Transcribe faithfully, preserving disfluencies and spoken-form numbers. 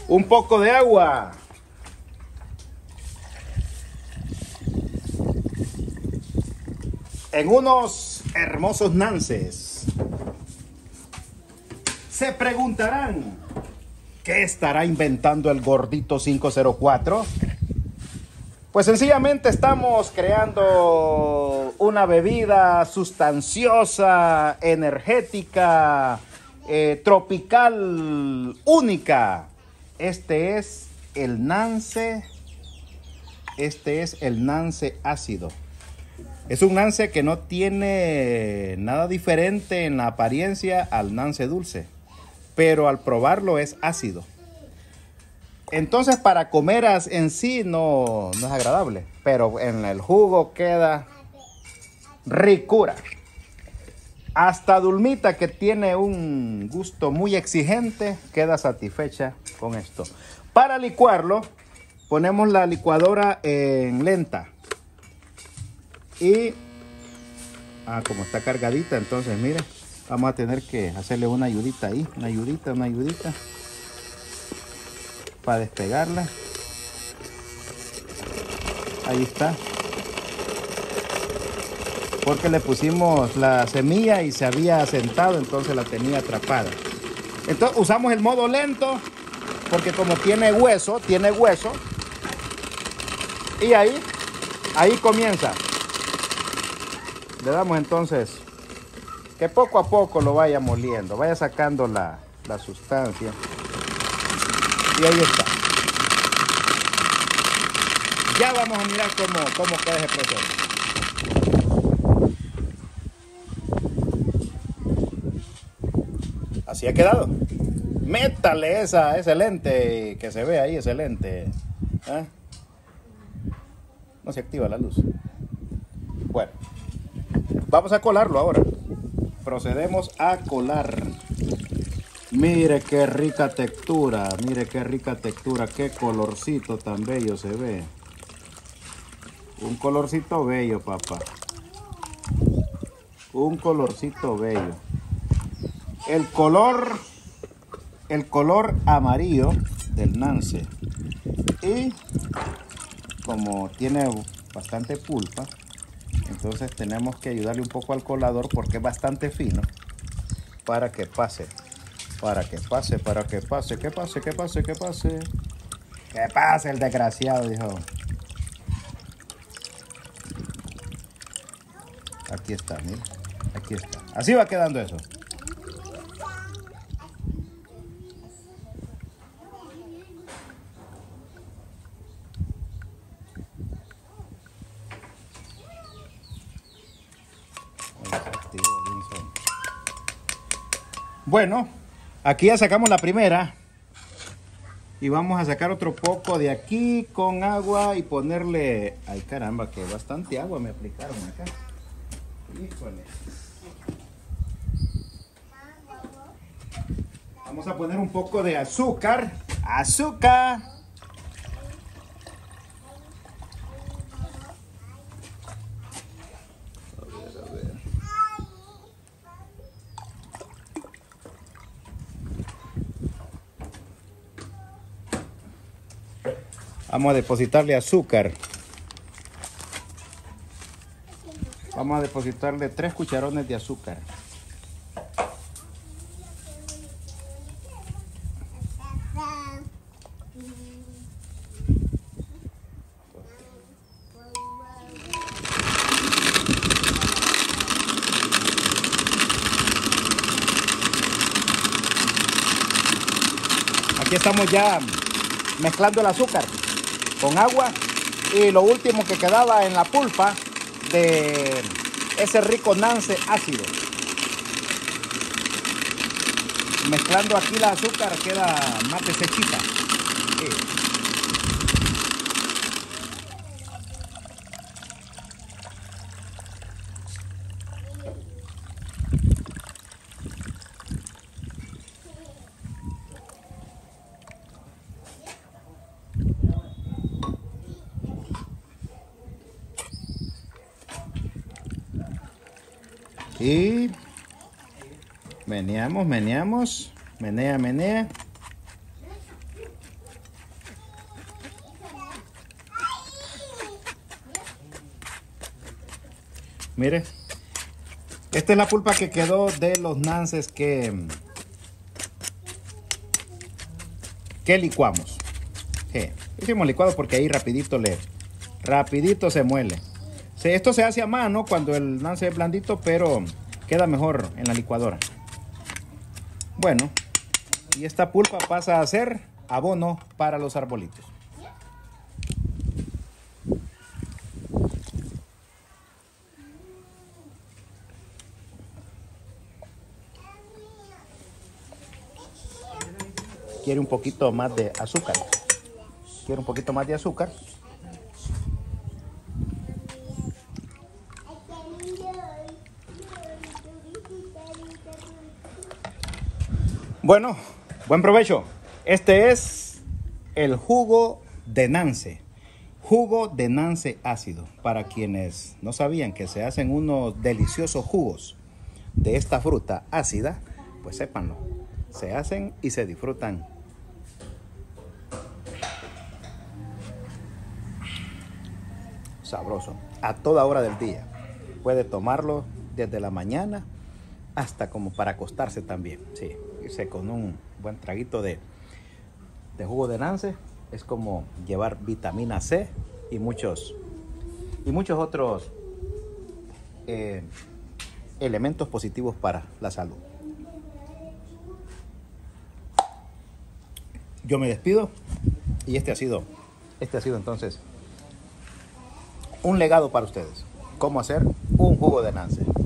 Un poco de agua. En unos hermosos nances. Se preguntarán, ¿qué estará inventando el gordito cinco cero cuatro? Pues sencillamente estamos creando una bebida sustanciosa, energética, eh, tropical, única. Este es el Nance, este es el Nance ácido. Es un Nance que no tiene nada diferente en la apariencia al Nance dulce, pero al probarlo es ácido. Entonces para comer en sí no, no es agradable, pero en el jugo queda ricura. Hasta Dulmita, que tiene un gusto muy exigente, queda satisfecha con esto. Para licuarlo, ponemos la licuadora en lenta. Y, ah, como está cargadita, entonces mire, vamos a tener que hacerle una ayudita ahí, una ayudita, una ayudita. Para despegarla. Ahí está. Porque le pusimos la semilla y se había sentado, entonces la tenía atrapada. Entonces usamos el modo lento porque como tiene hueso, tiene hueso. Y ahí, ahí comienza. Le damos entonces que poco a poco lo vaya moliendo, vaya sacando la, la sustancia. Y ahí está. Ya vamos a mirar cómo, cómo queda ese proceso. Así ha quedado. Métale esa, ese lente que se ve ahí, ese lente. ¿Eh? No se activa la luz. Bueno, vamos a colarlo ahora. Procedemos a colar. Mire qué rica textura, mire qué rica textura, qué colorcito tan bello se ve. Un colorcito bello, papá. Un colorcito bello. El color, el color amarillo del Nance. Y como tiene bastante pulpa, entonces tenemos que ayudarle un poco al colador porque es bastante fino para que pase. Para que pase, para que pase, que pase, que pase, que pase. Que pase el desgraciado, dijo. Aquí está, mira. Aquí está. Así va quedando eso. Bueno. Aquí ya sacamos la primera y vamos a sacar otro poco de aquí con agua y ponerle, ay caramba, que bastante agua me aplicaron acá. Híjole. Vamos a poner un poco de azúcar, azúcar. Vamos a depositarle azúcar. Vamos a depositarle tres cucharones de azúcar. Aquí estamos ya mezclando el azúcar con agua y lo último que quedaba en la pulpa de ese rico Nance ácido. Mezclando aquí el azúcar queda más deshechita. Sí. Y meneamos, meneamos, menea, menea. Mire, esta es la pulpa que quedó de los nances que, que licuamos. Sí, hicimos licuado porque ahí rapidito le, rapidito se muele. Sí, esto se hace a mano cuando el nance es blandito, pero queda mejor en la licuadora. Bueno, y esta pulpa pasa a ser abono para los arbolitos. Quiere un poquito más de azúcar. Quiere un poquito más de azúcar. Bueno, buen provecho. Este es el jugo de nance. Jugo de nance ácido. Para quienes no sabían que se hacen unos deliciosos jugos de esta fruta ácida, pues sépanlo. Se hacen y se disfrutan. Sabroso. A toda hora del día. Puede tomarlo desde la mañana hasta como para acostarse también. Sí, irse con un buen traguito de, de jugo de nance es como llevar vitamina C y muchos, y muchos otros eh, elementos positivos para la salud. Yo me despido y este ha sido, este ha sido entonces un legado para ustedes. Cómo hacer un jugo de nance.